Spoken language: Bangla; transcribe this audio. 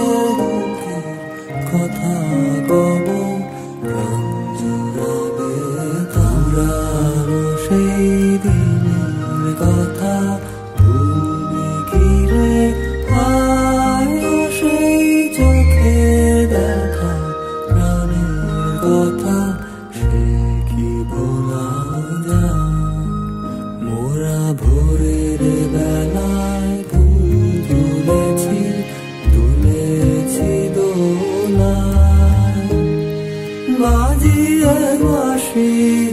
দুঃখের কথা কব প্রাণ জুড়াবে পুরানো সেই দিনের কথা ভুলবে কি রে আয় সেই চোখে দেখা প্রাণের কথা সে কি ভোলা যায় মোরা ভোরের বেলায় তুলেছি দোলায় বাজিয়ে বাঁশি